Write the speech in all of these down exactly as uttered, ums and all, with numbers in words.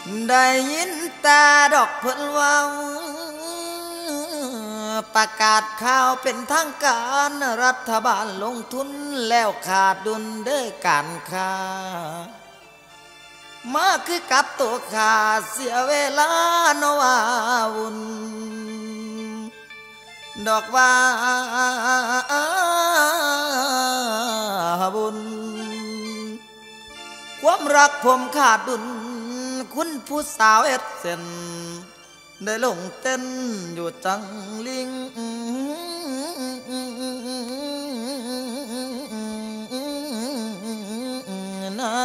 ได้ยินตาดอกเพิ่นว่าประกาศข่าวเป็นทางการรัฐบาลลงทุนแล้วขาดดุลเด้อการค้ามาคือกับตัวขาเสียเวลาโนว่าวุ่นดอกว่าบุญความรักผมขาดดุลคุณผู้สาวเอ็ดเซนได้ลงเต้นอยู่จังลิงน้ำ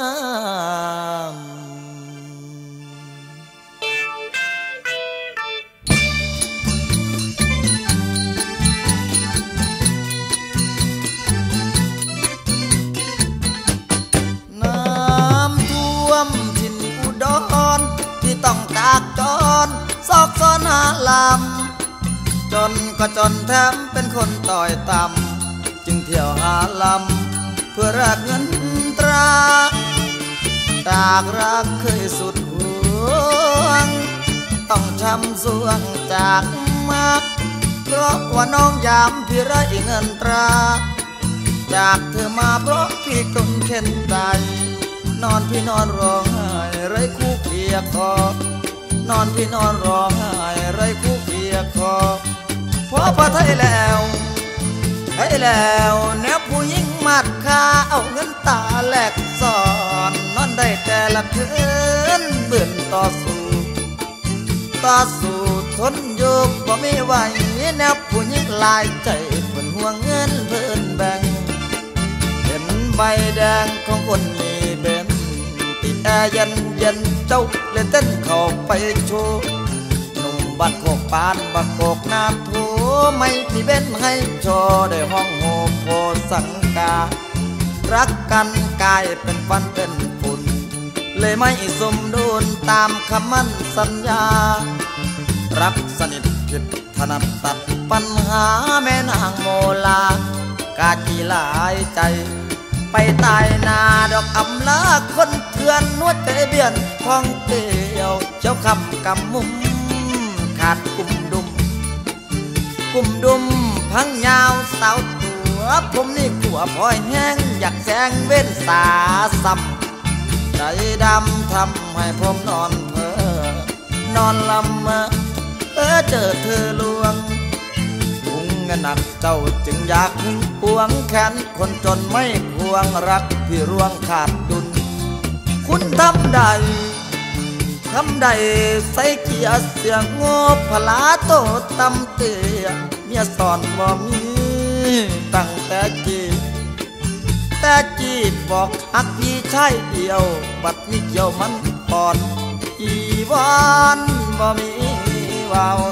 ต้องจากจนซอกซอนหาลำจนก็จนแถมเป็นคนต่อยต่ำจึงเที่ยวหาลำเพื่อรักเงินตราจากรักเคยสุดห่วงต้องช้ำสวงจากมักเพราะว่าน้องยามพี่ไรเงินตราจากเธอมาเพราะพี่ต้องเข็นใจนอนพี่นอนร้องไห้ไรคู่เคียคอนอนพี่นอนร้องไห้ไรคู่เคียคอพอพอไทยแล้วไทยแล้วแนวผู้หญิงมัดคาเอาเงินตาแหลกสอนนอนได้แต่ละคืนเบื่อต่อสู้ต่อสู้ทนอยู่บ่ไม่ไหวแนวผู้หญิงลายใจเพิ่นห่วงเงินเพิ่นแบ่งเห็นใบแดงของคนมีเบนติดแอร์เย็นเย็นเจ้าเล่นเต้นเข้าไปโชว์หนุ่มบ้านโคกปานบ้านโคกน้ำโถไม่มีเบนให้โชว์ได้ห้องโฮโพสังการักกันกายเป็นฟันเป็นฝุ่นเลยไม่สมดุลตามคำมั่นสัญญารักสนิทผิดถนัดตัดปัญหาแม่นางโมลากากีหลายใจไปตายนาดอกอำลาคนเถื่อนนวดเตเบียนท้องเตียวเจ้าคำกำมุมขาดกุ่มดุมกุ่มดุมพังยาวสาวตัวผมนี่ขัวพลอยแห้งอยากแสงเว้นสาซ้ำใจดำทำให้ผมนอนเพ้อนอนลำเมื่อเออเจอเธอลวงหนักเจ้าจึงอยากหึงปวงแขนคนจนไม่ควงรักพี่ร่วงขาดดุลคุณทำได้ทำได้ใส่เกียร์เสียงโง่พลาโตตำเตียเมียสอนบ่มีตั้งแต่จีแต่จีบอกหักพี่ชายเดียวบัดนี้เกี่ยวมันปอนอีวอนบ่มีว่าว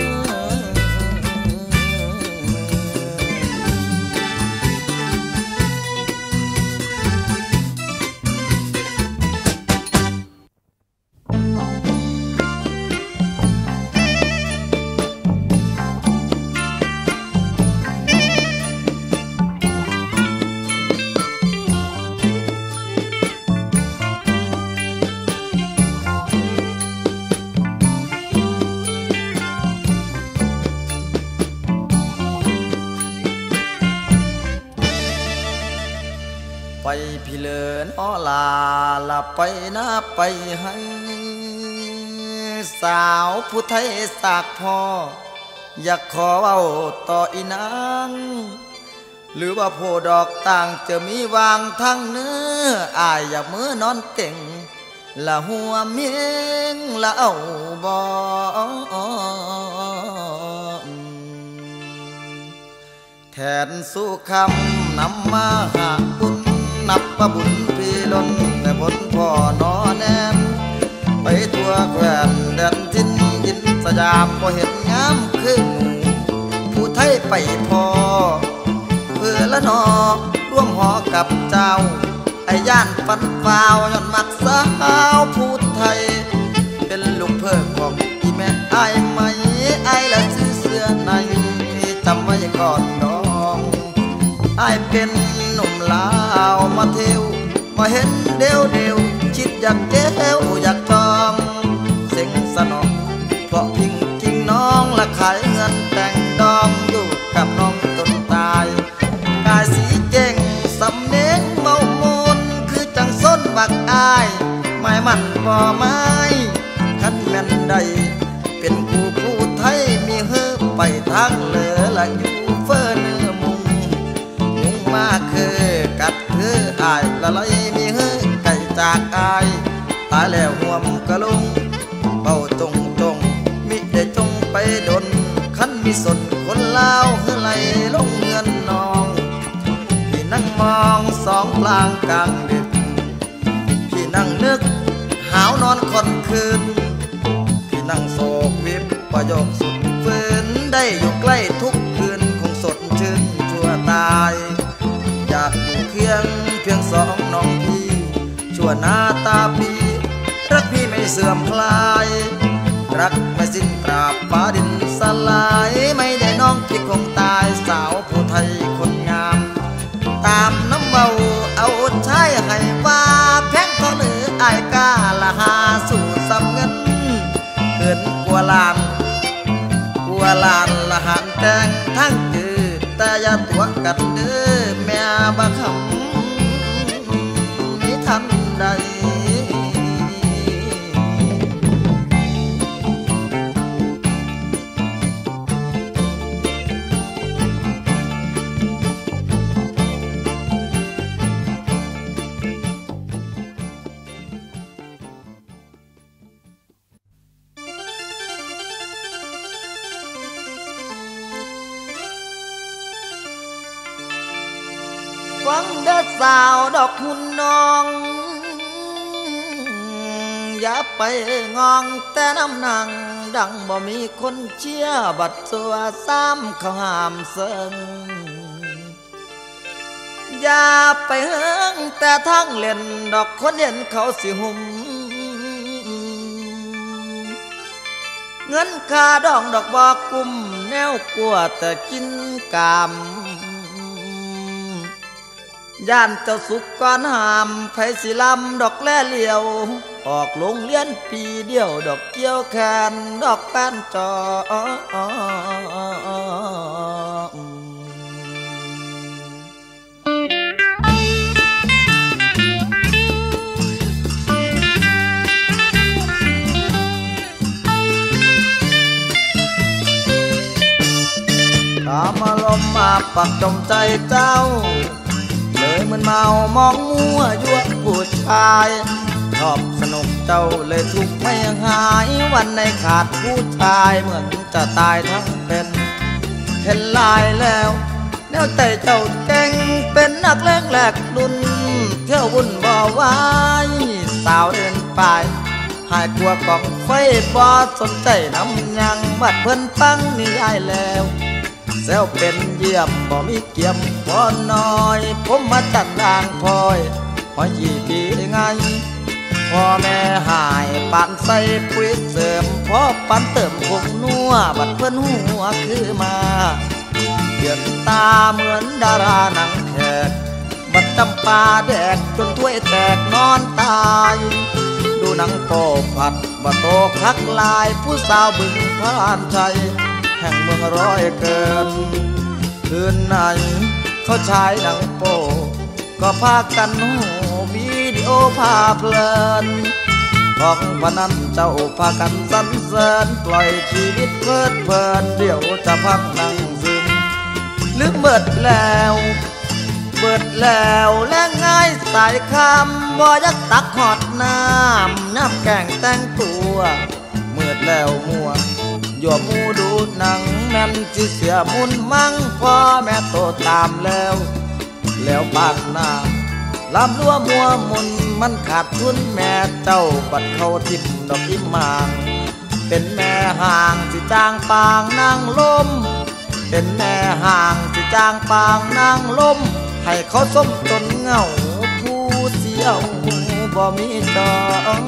ไปพี่เลินอ้อลาลาไปนะไปให้สาวผู้ไทยสากพออยากขอเอาต่ออีนางหรือว่าโพดอกต่างจะมีวางทั้งเนื้ออายอยากมือนอนเก่งละหัวเมียงละเอาบอแทนสู้คำนำมาหาบุญนับว่าบุญพี่ล้นแต่ผลพ่อนอแนมไปทั่วแคว้นแดนทินยินสยามพอเห็นงามขึ้นผู้ไทยไปพอเพื่อละนอร่วมหอกับเจ้าไอ้ย่านฟันฟ้าวย้อนมักสาวผู้ไทยเป็นลูกเพิ่งของอีแม่ไอ้ไหมไอ้ละซื้อเสื้อในจำไว้ก่อนน้องไอ้เป็นหนุ่มลาวมาเที่ยวมาเห็นเดียวเดียวชิดอยากเจ้วอยากจองเซ็งสนองเพราะพิงกิงน้องและขายเงินแต่งดองอยู่กับน้องจนตายกายสีเก่งสำเนียงเมามูลคือจังส้นบักอายไม่มันบ่ไม้คันแม่นใดเป็นกูผู้ไทยมีเฮือไปทางเหลือละอยู่เฟ้อเนื้อมุงมุงมาคือกัดคืออายละลายมีเฮือไก่จากอายตายแล้วห่วมกะลุงเป่าจงจงมิได้จงไปดนคันมีสนคนลาวเฮือไหลลงเงินนองพี่นั่งมองสองพลางกลางดึกพี่นั่งนึกหาวนอนคนคืนพี่นั่งโศกวิบประโยคสุดฝืนได้อยู่ใกล้ทุกคืนคงสดชื่นชั่วตายอยากอยู่เคียงเพียงสองน้องพี่ชั่วหน้าตาพี่รักพี่ไม่เสื่อมคลายรักไม่สิ้นตราบฟ้าดินสลายไม่ได้น้องพี่คงตายสาวผู้ไทยคนงามตามน้ำเบาเอาใช้ให้ว่าแพงเท่าหรืออายกาละหาสู่สำเงินเกินกว่าลานกว่าลานละหันแต่งทั้งจืดแต่อย่าตัวกันเด้อแม่บักคำไม่ทันใดฟังเด้อสาวดอกหุ่นน้องอย่าไปงองแต่น้ำนางดังบ่มีคนเชียร์บัดตัวซ้ำเขาห้ามเซิงอย่าไปเฮิงแต่ทั้งเล่นดอกคนเห็นเขาสิหุ่มเงินค่าดองดอกบอกกุมแนวกลัวแต่กินกามย่านเจ้าสุกก่อนหามไผสิลำดอกแล่เลี้ยวออกโรงเรียนปีเดียวดอกเกี้ยวแคนดอกแป้นจอตามอารมณ์มาปักจมใจเจ้าเลยมันเมามองมัวยั่วผู้ชายชอบสนุกเจ้าเลยทุกไม่หายวันในขาดผู้ชายเหมือนจะตายทั้งเป็นเห็นลายแล้วแนวแต่เจ้าเก่งเป็นนักเล่นแหลกดุนเที่ยววุ่นบ่าวายสาวเดินไปหายกลัวกองไฟบ่สนใจน้ำยังบัดเพิ่นฟังนิยายแล้วแซวเป็นเยี่ยมบ่มีเกี่ยมพอน้อยผมมาจัดร่างพลอยพอยี่ปีไงพ่อแม่หายปานใส่ปุ๋ยเสริมพ่อปันเติมผงนัวบัดเพิ่นหัวคือมาเดือนตาเหมือนดาราหนังแขกบัดจำปาแดกจนถ้วยแตกนอนตายดูหนังโปผัดบัดโตคักลายผู้สาวบึงพานชัยแห่งเมืองร้อยเกินคืนไหนเขาฉายหนังโปก็พากันโหวิดีโอพาเพลินของพนันเจ้าพากันสรรเสริญปล่อยชีวิตเพลิดเพลินเดี๋ยวจะพักนั่งซึมลืมเบิดแล้วเบิดแล้วและง่ายสายคำบ่ยักตักหอดน้ำน้ำแกงแต่งตัวเมื่อแล้วมัวยั่วมูดูหนังแม่นจิเสียมุนมั่งพ่อแม่โตตามแล้วแล้วปากหน้าลำลัวมัวมุนมันขาดทุนแม่เจ้าบัดเขาทิมดอกอิมมางเป็นแม่ห่างสิจางปางนางลมเป็นแม่ห่างสิจางปางนางลมให้เขาส้มจนเงาผู้เสียวบ่มีจอง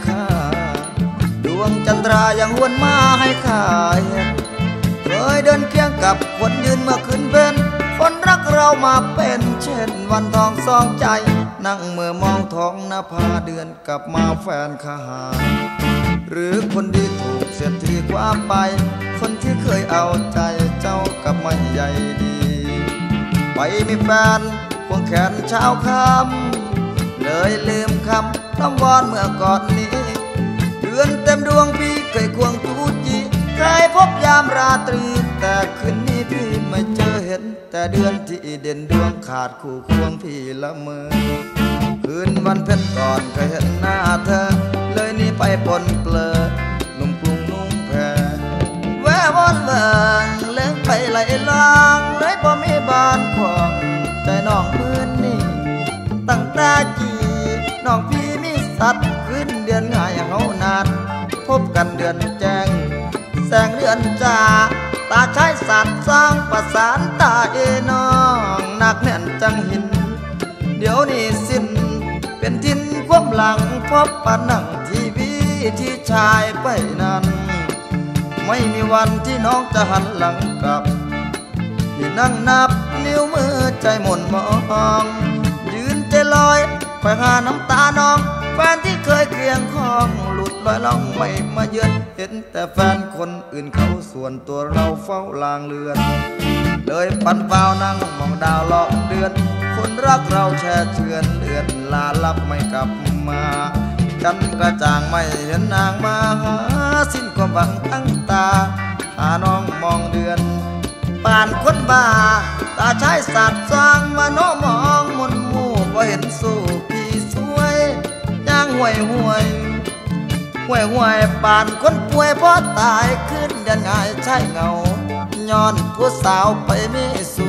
ค่าดวงจันทรายังหวนมาให้ข้าเห็นเคยเดินเคียงกับคนยืนเมื่อคืนเป็นคนรักเรามาเป็นเช่นวันทองสองใจนั่งเมื่อมองท้องนภาเดือนกลับมาแฟนข้าหาหรือคนดีถูกเสียทีความไปคนที่เคยเอาใจเจ้ากับไม่ใหญ่ดีไปมีแฟนควงแขนเช้าค่ำเลยลืมคำต้องวอนเมื่อก่อนนี้เดือนเต็มดวงพี่เคยควงจูจีเคยพบยามราตรีแต่คืนนี้พี่ไม่เจอเห็นแต่เดือนที่เด่นดวงขาดคู่ควงพี่ละเมอคืนวันเพ็ญก่อนเคยเห็นหน้าเธอเลยนี่ไปปนเปลือหนุ่มกรุงนุ่งแพรแวววนเบิงเลี้ยงไปไหลลางเลยพอมีบ้านขวางใจน้องมือนี่ตั้งแต่จีน้องพี่มีสัตว์ขึ้นเดือนง่ายเฮานานพบกันเดือนแจ้งแสงเดือนจ้าตาใช้สัตว์สร้างประสานตาเอน้องหนักแน่นจังหินเดี๋ยวนี้สิ้นเป็นทินความหลังพบปะนั่งทีวีที่ชายไปนั้นไม่มีวันที่น้องจะหันหลังกลับที่นั่งนับนิ้วมือใจหม่นมองยืนใจลอยคอยหาน้ำตาน้องแฟนที่เคยเคียงข้องหลุดลอยล่องไม่มาเยือนเห็นแต่แฟนคนอื่นเขาส่วนตัวเราเฝ้าลางเลือนเลยปันเฝ้านั่งมองดาวล้อมเดือนคนรักเราแช่เชือนเลือนลาลับไม่กลับมาจันกระจ่างไม่เห็นนางมาหาสิ้นความหวังตั้งตาหาน้องมองเดือนป่านคนบ้าตาใช้สัตว์สร้างมาโนมองมนหมู่ก็เห็นสู้พี่สวยย่างห่วยห่วยห่วยห่วยป่านคนป่วยเพราะตายขึ้นเดือนง่ายใช่เงาย้อนผู้สาวไปไม่สู่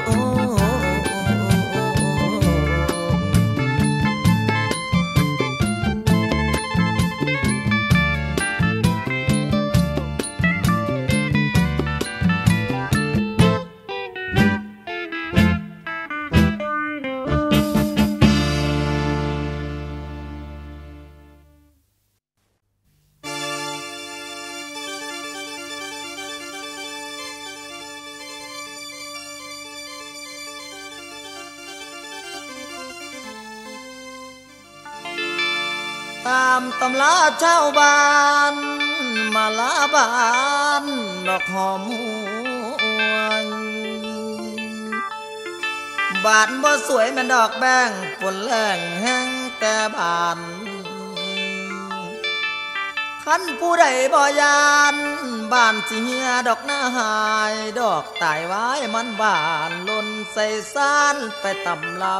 ตามตำลาชาวบ้านมาลาบานดอกหอมหวนบานบ่สวยแม่นดอกแบงฝนแรงแห้งแต่บานคันผู้ใดบ่ยานบ้านสิเหียดอกหน้าหายดอกตายไว้มันบานล้นใส่ซานไปตำเล่า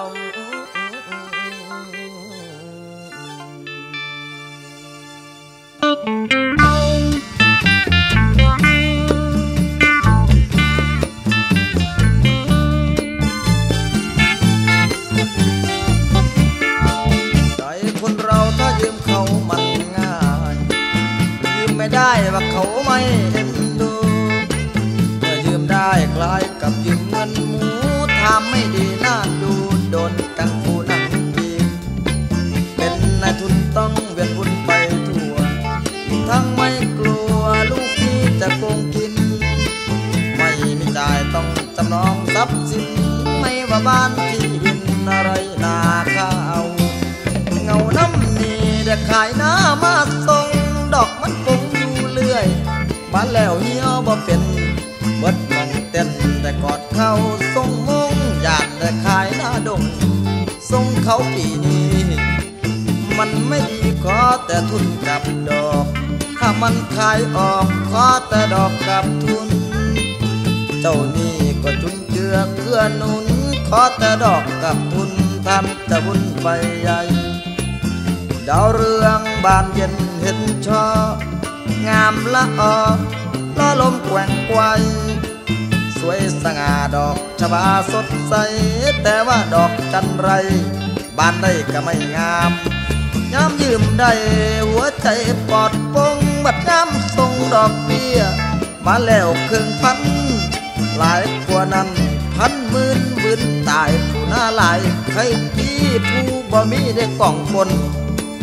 ใจคนเราถ้ายืมเขามันง่ายยืมไม่ได้ว่าเขาไม่เอ็นดูเมื่อยืมได้คล้ายกับยืมเงินหมูทำไม่ดีน่าดูโดนกังฟูนั่งบีบเป็นนายทุนต้องเวียนวุ่นไปทั่วทั้งไม่กลัวลูกพี่จะโกงกินไม่มีจ่ายต้องจำนองทรัพย์สินไม่ว่าบ้านที่ดินอะไรนาข้าวเงาน้ำนี่เด็กขายหน้ามาส่งดอกมันคงอยู่เรื่อยบ้านแล้วเหี่ยวบ่เป็นเบิดมองเต้นแต่กอดเขาส่งมงยานแต่ขายหน้าดงส่งเขาปีนี้มันไม่ดีขอแต่ทุนกับดอกถ้ามันขายออกขอแต่ดอกกับทุนเจ้านี่ก็จุนเจือเกื้อหนุนขอแต่ดอกกับทุนท่านจะบุญไปใหญ่ดาวเรืองบานเย็นเห็นช่องามละออล้อลมแกว่งไกวสวยสง่าดอกชบาสดใสแต่ว่าดอกจันไรบานได้ก็ไม่งามย้ำยืมได้หัวใจปอดปงบัดย้ำส่งดอกเบี้ยมาแล้วครึ่งพันหลายกว่านั้นพันหมื่นบืนตายผู้หน้าหลายใครที่ผู้บ่มีได้กล่องคน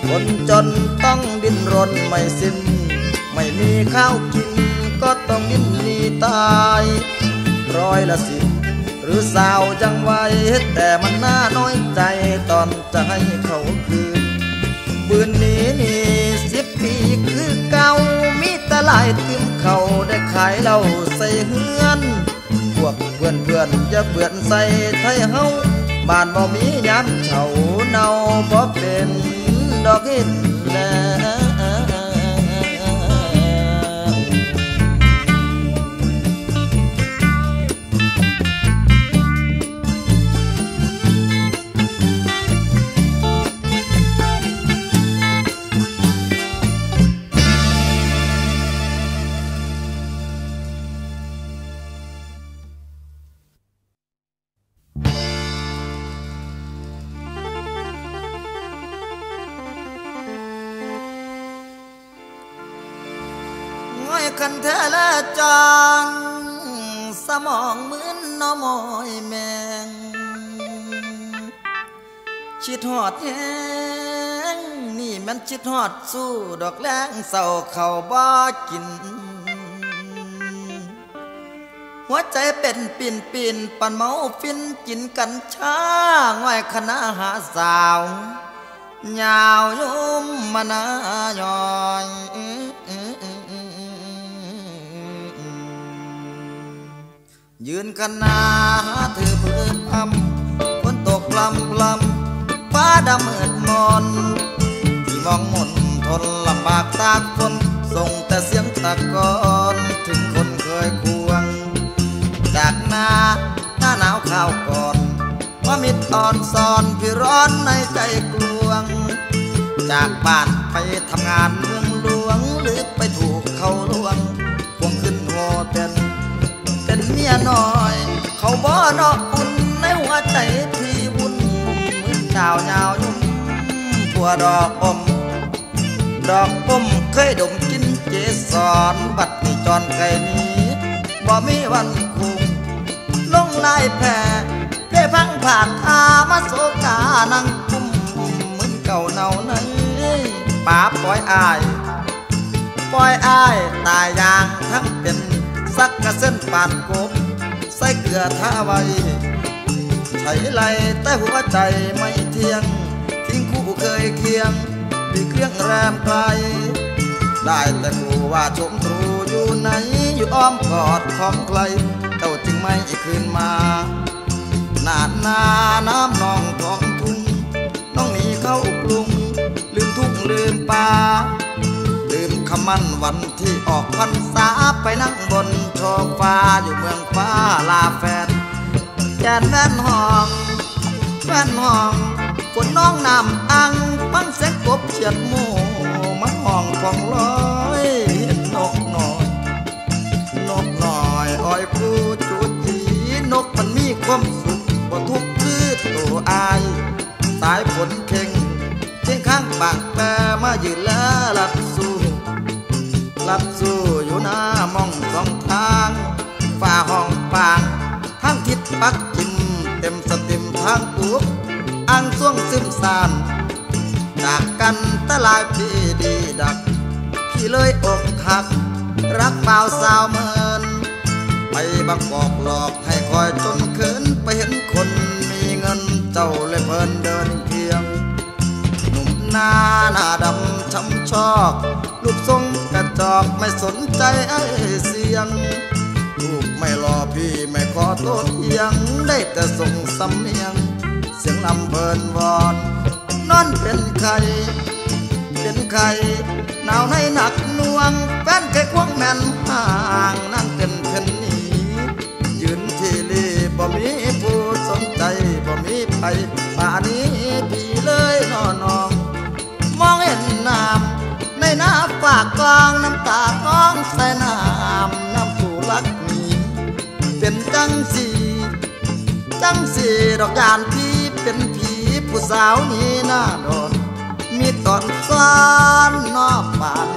คนจนต้องดิ้นรนไม่สิ้นไม่มีข้าวกินก็ต้องดิ้นหนีตายร้อยละสิบหรือสาวจังไว้แต่มันน่าน้อยใจตอนจะให้เขาคืนบืนนี้นี่สิบปีคือเก่ามีแต่หลายติมเขาได้ขายเหล้าใส่เฮือนพวกเพื่อนเพื่อนจะเปื่อนใส่ไทยเฮาบ้านบ่มียามเฉาเนาบ่เป็นดอกหินแลคันแท้และจางสมองเหมือนน้อมอยแมงชิดหอดแห้งนี่มันชิดหอดสู้ดอกแรงเศร้าเขาบ่กินหัวใจเป็นปิ่นปิ่นปันเมาฟินกินกันช้าง่อยคณะหาสาวยาวยุ่มมานาย่อยยืนกันนาถือปืนพำฝนตกพลำพลำฟ้าดำมืดมนที่มองมนทนลำบากตากฝนส่งแต่เสียงตะกอนถึงคนเคยควงจากนาหน้าหนาวข้าวก่อนว่ามิดอ่อนซ่อนพี่ร้อนในใจกลวงจากบ้านไปทำงานเมืองหลวงหรือไปถูกเขาลวงควงขึ้นโฮเทลเป็นเมียน้อยเขาบ่นออุ่นในหัวใจพี่วุ่นเหมือนดาวยาวยุ่มผัวดอกอมดอกอมเคยดมกินเจสอนบัดนี้จอนไก่นี้บ่มีวันคุ้มลงลายแผ่เพ่พังผ่านอามาโศกานั่งคุ้มเหมือนเก่าเนาในป่าปล่อยอายปล่อยอายตายยางทั้งเป็นสักกระเส้นปานกบใส่เกลือท่าไว้ใช้ไหลแต่หัวใจไม่เที่ยงทิ้งคู่เคยเคียงดีเครื่องแรมไกลได้แต่กลัวว่าชมตรูอยู่ไหนอยู่อ้อมกอดของใครเจ้าจึงไม่คืนมาหนาดนาน้ำนองท้องทุ่งน้องหนีเข้ากรุงลืมทุ่งลืมป่าลืมคำมั่นวันที่ออกพรรษาไปนั่งบนโชฟ้าอยู่เมืองฟ้าลาแฟนแกนแว่นห้องแว่นห้องฝนน้องน้ำอังฟังเสียงกบเฉียดหมู่มันห้องฟองลอยนกหน่อยนกหน่อยอ้อยผู้จุดจีนกมันมีความสุขบ่ทุกข์คือตัวอายสายฝนเข่งเข่งข้างปากแต่มายืนแล้วหลับสู้หลับสู้อยู่หน้ามองสองทางฝ่าห้องปางทั้งทิศปักกินเต็มสติมทางปุ๊บอังส่วงซึมซานจากกันตะลายพี่ดีดักพี่เลยอกหักรักเปล่าสาวเมินไปบางกอกหลอกให้คอยจนเขินไปเห็นคนมีเงินเจ้าเลยเพลินเดินเคียงหนุ่มหน้าหน้าดำช้ำชอกรูปทรงกระจอกไม่สนใจไอ้เสียงรูปไม่รอพี่ไม่ขอโทษเอียงได้แต่ส่งสำเนียงเสียงลำเพลินวอนนอนเป็นใครเป็นใครหนาวในหนักหน่วงแฟนเคยควงแม่นห่างนั่งเต้นเพ่นนี้ยืนที่รีบ่มีผู้สนใจบ่มีไปป่านี้พี่เลยนอนนองมองเห็นน้ำในน้ำฝากกลางน้ำตาก้องใส่น้ำน้ำผู้รักมีเป็นจังสีจังสีดอกยานพี่เป็นผีผู้สาวนี้หน้าโดนมีตอนซ้อนนอกป่าน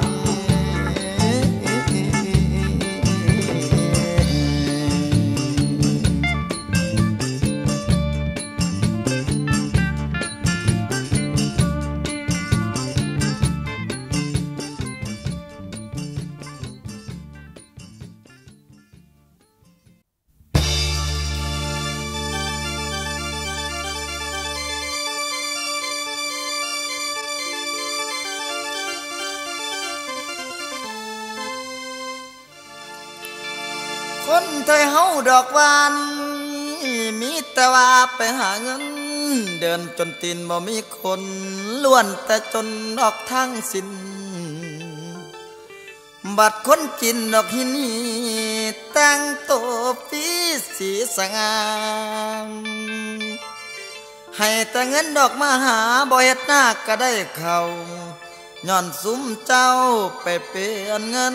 คนไทยเฮาดอกวานมีแต่ว่าไปหาเงินเดินจนตีนบ่มีคนล้วนแต่จนดอกทั้งสิ้นบัดคนจินดอกหินนี่แต่งตัวปีสีสง่าให้แต่เงินดอกมาหาบ่เฮ็ดหน้าก็ได้เข้าย้อนซุ้มเจ้าไปเปลี่ยนเงิน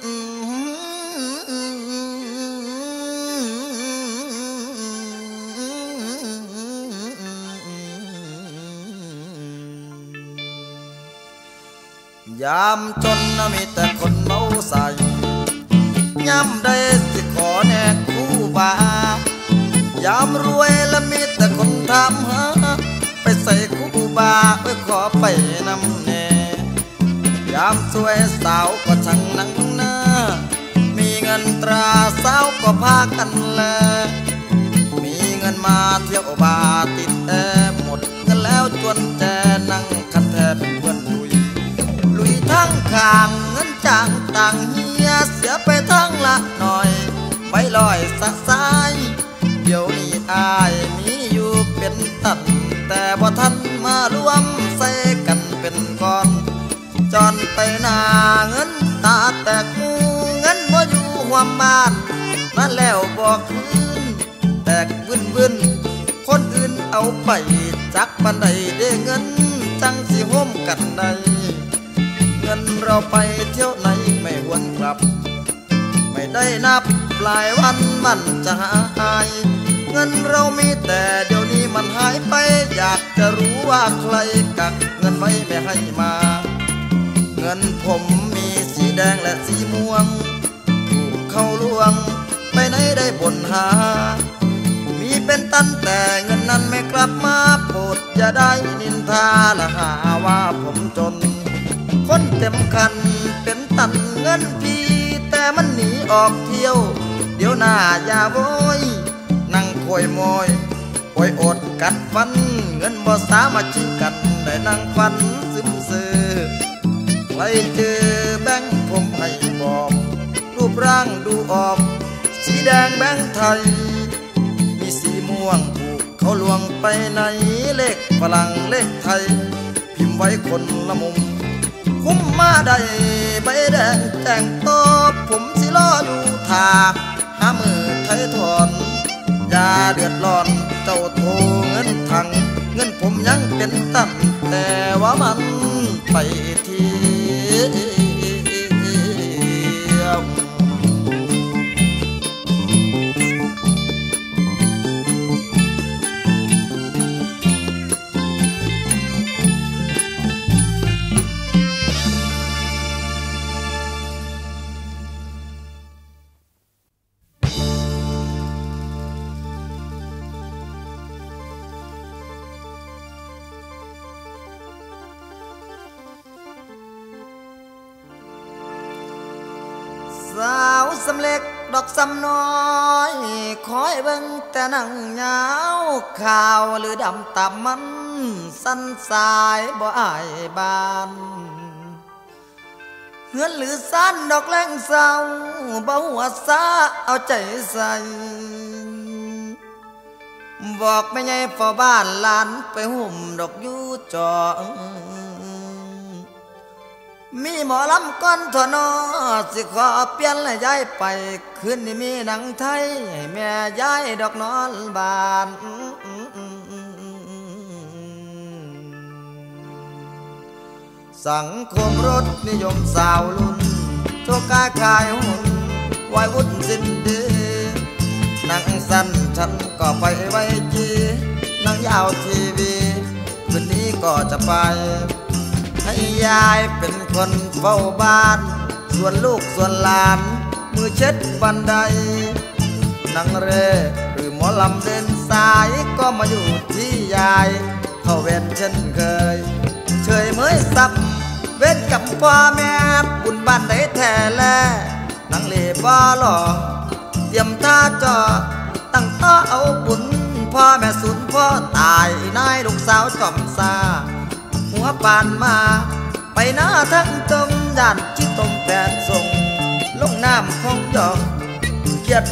ยามจนมีแต่คนเมาใส่ยามได้สิขอแนกคู่บายามรวยแล้วมีแต่คนถามหาไปใส่คู่บาไปขอไปนำแน่ยามสวยสาวก็ช่างนังหน้ามีเงินตราสาวก็พากันแลมีเงินมาเที่ยวบาติดแอหมดเงินแล้วจวนแจนั่งคันแทบเป็นเพื่อนลุยลุยทั้งข้างเงินจางต่างเฮียเสียไปทั้งละหน่อยใบลอยสะสายเดี๋ยวนี้อายมีอยู่เป็นตันแต่บ่ทันมารวมใส่กันเป็นก้อนจอนไปหน้าเงินตาแตกมูเงินบ่อยู่ห่วมบ้านนั่นแล้วบอกคืนแตกวึนวึนคนอื่นเอาไปจักปันใดได้เงินจังสิห่มกันใดเงินเราไปเที่ยวไหนไม่หวนกลับไม่ได้นับปลายวันมันจะหายเงินเรามีแต่เดี๋ยวนี้มันหายไปอยากจะรู้ว่าใครกักเงินไว้ไม่ให้มาเงินผมมีสีแดงและสีม่วงถูกเข้าลวงไปไหนได้บ่นหามีเป็นตันแต่เงินนั้นไม่กลับมาโปรดอย่าได้นินทาและหาว่าผมจนคนเต็มคันเป็นตันเงินพี่แต่มันหนีออกเที่ยวเดี๋ยวหน้าอย่าโวยนั่งคอยมอยคอยอดกัดฟันเงินบ่สามารถชิงกันได้นั่งฟันซึมเสือใครเจอแบงค์ผมให้บอกรูปร่างดูออกสีแดงแบงค์ไทยมีสีม่วงผูกเขาลวงไปในเลขฝรั่งเลขไทยพิมพ์ไว้คนละมุมคุ้มมาได้ใบแดงแจ้งตอบผมสิรออยู่ท่าหามือไทยถอนอย่าเดือดร้อนเจ้าโทเงินถังเงินผมยังเป็นตันแต่ว่ามันไปเที่ยวสาวสำเล็กดอกสำน้อยคอยเบิ่งแต่นั่งยาวข่าวหรือดำตับมันสั้นสายบ่อายบานเฮือนหรือสั้นดอกแรงเศร้าบ่หัวซาเอาใจใส่บอกไม่ใหญ่ฝ่าบ้านหลานไปห่มดอกอยู่จอมีหมอลำก้อนทอนอสิขอเปลี่ยนและย้ายไปคืนนี้มีหนังไทยให้แม่ย้ายดอกนอนบานสังคมรถนิยมสาวลุ่นโชกาขายหุ่นวายวุ่นสิ้นดีหนังสั้นฉันก็ไปไว้จีหนังยาวทีวีคืนนี้ก็จะไปให้ยายเป็นคนเฝ้าบ้านส่วนลูกส่วนหลานมือเช็ดบันไดนังเรหรือหมอลำเดินสายก็มาอยู่ที่ยายเข้าเวรเช่นเคยเฉยเมยสับเว้นกับพ่อแม่บุญบ้านได้แท้แลนังเล่บ่หล่อเตรียมท่าจอตั้งต้อเอาบุญพ่อแม่สูญพ่อตายนายลูกสาวจอมซาหัวปานมาไปหน้าทั้งจมย่านชิดตมแปดส่งลงน้ำคงหยอกเกียรติ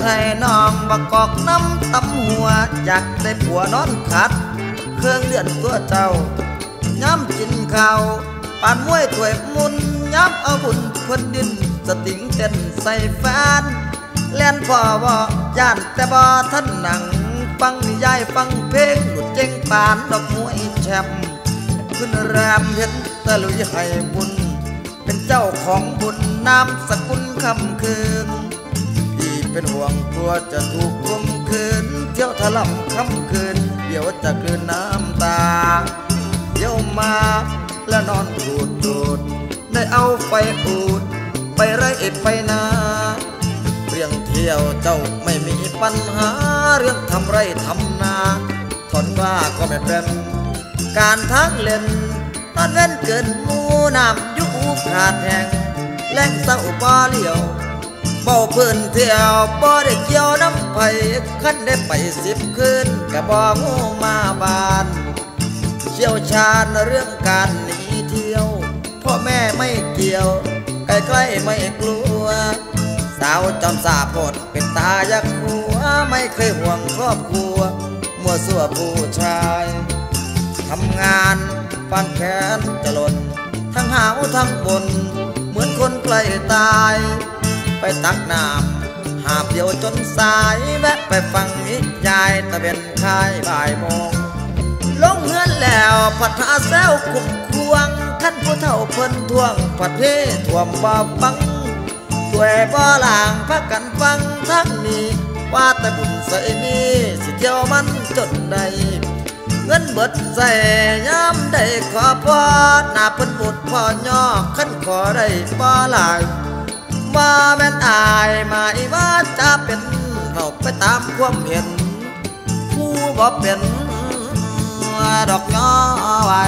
ให้น้องบักกอกน้ำตำหัวจากได้ผัวนอนขัดเครื่องเลื่อนตัวเจ้าย้ำกินข้าวปานมวยถวยมุนย้ำเอาบุญพ้นดินสติงเต้นใส่แฟนเล่นพ่อว่าย่านแต่บ่ท่านหนังฟังนิยายฟังเพลงหลุดเจงปานดอกมวยแชมขึ้นแรมเห็นตะลุยให้บุญเป็นเจ้าของบุญนามสกุลคำคืนพี่เป็นห่วงกลัวจะถูกคมคืนเที่ยวถล่ำคำคืนเดี๋ยวจะคืนน้ำตาเดี๋ยวมาแล้วนอนปูดปูดได้เอาไฟอูดไปไร่ไปนาเรื่องเที่ยวเจ้าไม่มีปัญหาเรื่องทำไร่ทำนาถอนว่าก็ไม่เป็นการทางเล่นตอนเว้นเกินมูน้ำยุบขาดแห่งแหล่งเศร้าบ่เลี้ยวเบาเพื่อนเที่ยวบ่ได้เกี่ยวน้ำไผ่ขั้นได้ไปสิบคืนกะบ่งูมาบานเชี่ยวชาญเรื่องการหนีเที่ยวพ่อแม่ไม่เกี่ยวใกล้ๆไม่กลัวสาวจอมสาโพดเป็นตายักหัวไม่เคยห่วงครอบครัวมัวสั่วผู้ชายทำงานฟันแขนจะหล่นทั้งหาวทั้งบนเหมือนคนใกล้ตายไปตักน้ำหาเดียวจนสายแวะไปฟังนิยายตะเบ็นคายบ่ายโมงลงเงินแล้วผัดหาแซวคุกควงท่านผู้เฒ่าเพิ่นทวงผัดเพท่วมบ่ฟังถวยบ่หลางพักกันฟังทั้งนี้ว่าแต่บุญใส่มีสิเที่ยวมันจนใดเงินเบิดใส่ย้ำได้ขอพอหน้าเพิ่นบุดพ่อย่อขั้นขอได้บ่หลายว่าแม่นอายหมายว่าจะเป็นเอาไปตามความเห็นผู้บ่เป็นดอกย้อไว้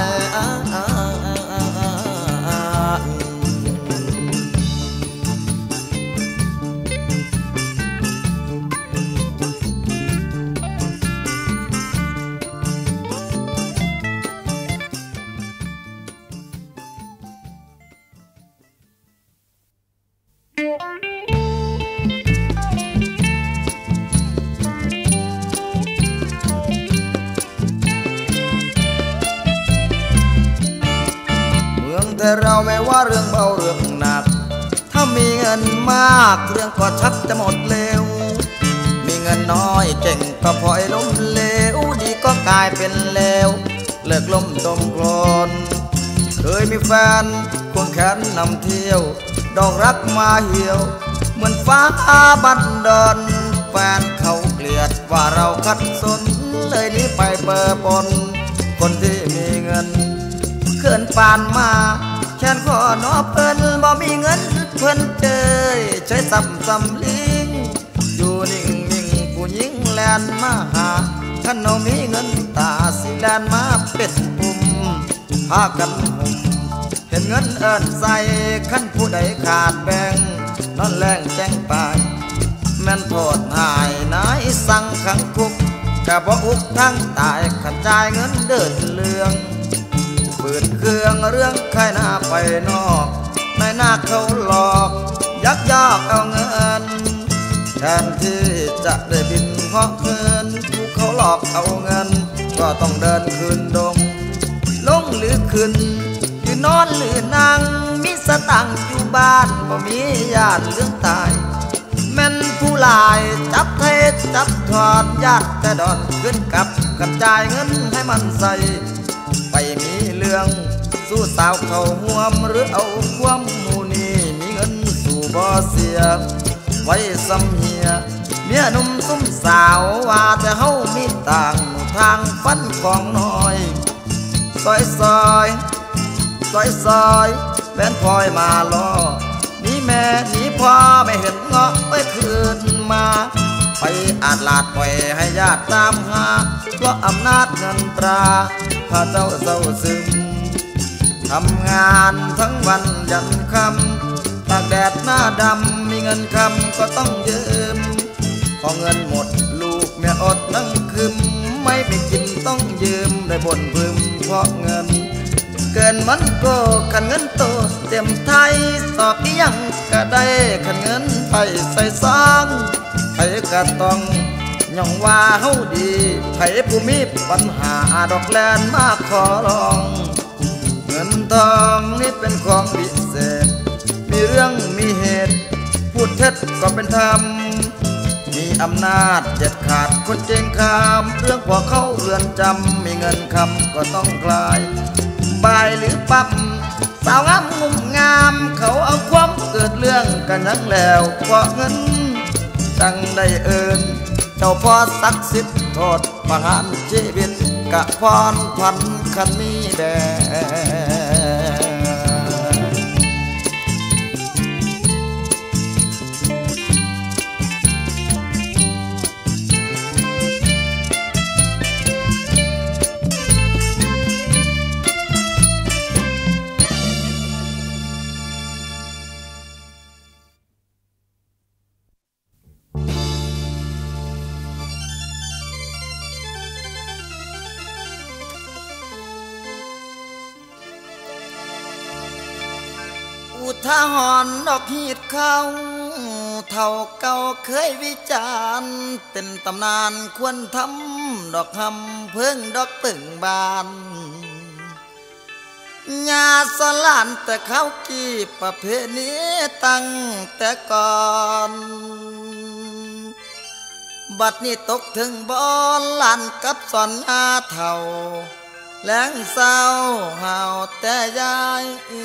แต่เราไม่ว่าเรื่องเบาเรื่องหนักถ้ามีเงินมากเรื่องก็ชักจะหมดเร็วมีเงินน้อยเก่งก็พลอยล้มเหลวดีก็กลายเป็นเลวเลิกล้มจมกลอนเคยมีแฟนควงแขนนำเที่ยวดอกรักมาเหี่ยวเหมือนฟ้าบันดอน แฟนเขาเกลียดว่าเราขัดสนเลยนี้ไปเบอร์บนคนที่มีเงินเขื่อนปานมาแค่นขอนอเพิ่นบ่มีเงินเพิ่นเจยใช้ซ้ำซ้ำลิงอยู่นิ่งนิ่งผู้หญิงแลนมาหาขันเอามีเงินตาสิแลนมาเป็นปุ่มพากันหุ่มเห็นเงินเอิ้นใส่ขันผู้ใดขาดแบ่งนอนแรงแจ้งไปแม่นโทษหายนายสั่งขังคุกกะบ่อุกทั้งตายขันจ่ายเงินเดินเรื่องเปิดเครื่องเรื่องใครหน้าไปนอกในหน้าเขาหลอกยักยอกเอาเงินแทนที่จะได้บินเหาะเงินผู้เขาหลอกเอาเงินก็ต้องเดินคืนดงลงหรือขึ้นยืนนอนหรือนั่งมีสตังอยู่บ้านบ่มีญาติเรื่องตายแม่นผู้ลายจับเทจับถอนญาติแต่ดอนขึ้นกับกับจ่ายเงินให้มันใส่ไปมีเรื่องสู้สาวเขาห่วมหรือเอาความมูนีมีเงินสู่บ่เสียไว้สำเฮียเมียหนุ่มซุ้มสาวว่าแต่เฮามีต่างทางฟันของน้อยซอยซอยซอยซอยแม่นพลอยมาล้อนี่แม่นี่พ่อไม่เห็นเงาะไปคืนมาไปอาจลาดปล่อยให้ญาติตามหาเพราะอำนาจเงินตราข้าเจ้าเศร้าซึมทำงานทั้งวันยันค่ำตากแดดหน้าดำมีเงินคำก็ต้องยืมพอเงินหมดลูกแม่อดนั่งคืมไม่ไปกินต้องยืมได้บ่นพึมเพราะเงินเกินมันก็ขันเงินโตเต็มไทยสอบยังก็ได้ขันเงินไปใส่ซองไผก็ต้องย่องว่าเฮาดีไผผู้มีปัญหาดอกแลนมาขอลองเงินทองนี่เป็นของวิเศษมีเรื่องมีเหตุพูดเท็จก็เป็นธรรมมีอำนาจเด็ดขาดคนเจงคามเรื่องพอเข้าเรือนจำมีเงินคำก็ต้องคลายบายหรือปั๊บสาวงามงุ่มงามเขาเอาความเกิดเรื่องกันทั้งแล้วเพราะเงินจังได้เอิญเจ้าพ่อศักดิ์สิทธิ์โทษประหารชีวิตกะพรพันคันมีแดอุทาหรณ์ดอกหีดเขาเท่าเก่าเคยวิจารณ์เป็นตำนานควรทำดอกหำเพิ่งดอกปึ่งบานญาสลานแต่เขากี่ประเพณีตั้งแต่ก่อนบัดนี้ตกถึงบอนลานกับสอนอาเท่าแรงเศร้าห่าวแต่ยาย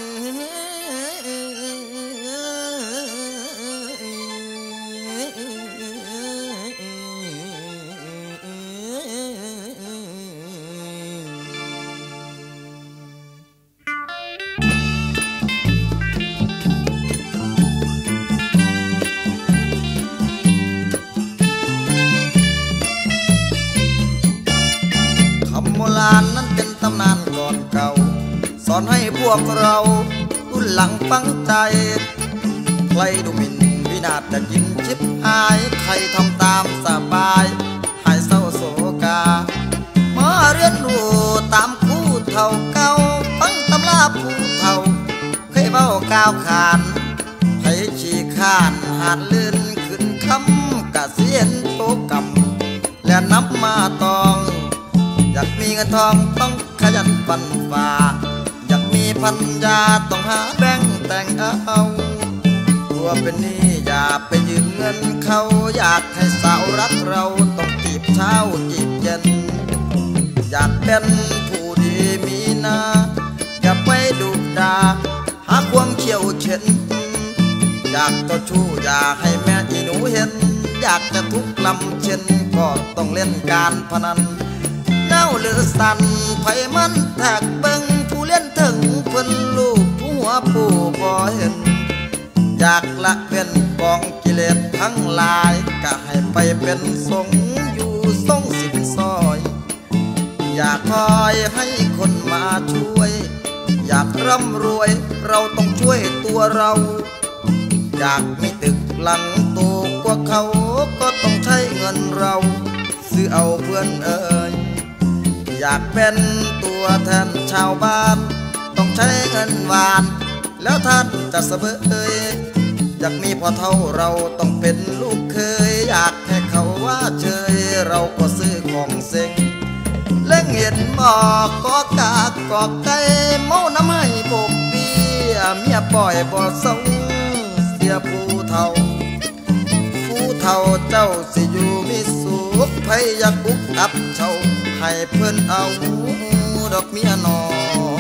โบราณนั้นเป็นตำนานก่อนเก่าสอนให้พวกเรารุ่นหลังฟังใจใครดูหมิ่นวินาศจะกินชิบหายใครทำตามสบายหายเศร้าโศกามาเรียนรู้ตามคู่เท่าเก่าฟังตำราผู้เท่าเคยเบ้าก้าวขานไผชี้ข้านหาดลื่นขึ้นคำกะเสียนโตกำและนับมาตองอยากมีเงินทองต้องขยันฟันฝ่าอยากมีพันยาต้องหาแบงค์แต่งเอาตัวเป็นหนี้อย่าไปยืมเงินเขาอยากให้สาวรักเราต้องจีบเช้าจีบเย็นอยากเป็นผู้ดีมีนาอย่าไปดุดาหาความเขี่ยวเข็นอยากเจ้าชู้อยากให้แม่อีหนูเห็นอยากจะทุกข์ลำเช่นก็ต้องเล่นการพนันเน่าหรือสันไผมันแทกเบิงผู้เล่นถึงเพิ่นลูกผู้หัวผู้บ่เห็นอยากละเป็นกองกิเลสทั้งหลายก็ให้ไปเป็นสงอยู่ทรงสินซอยอยากคอยให้คนมาช่วยอยากร่ำรวยเราต้องช่วยตัวเราอยากมีตึกหลังโตกว่าเขาก็ต้องใช้เงินเราซื้อเอาเพื่อนเอ่ยอยากเป็นตัวแทนชาวบ้านต้องใช้เงินหวานแล้วท่านจะเสมอเอ่ยอยากมีพอเท่าเราต้องเป็นลูกเคยอยากให้เขาว่าเชยเราก็ซื้อของเซ็งเล่งเห็นบอกก็กากกอกไก่เมาน้ำให้บกเบี้ยเมียปล่อยบ่ส่งเสียผู้เท่าผู้เท่าเจ้าสิอยู่มีสุขไผอยากอุกอับเช่าให้เพิ่นเอาดอกเมียน้อย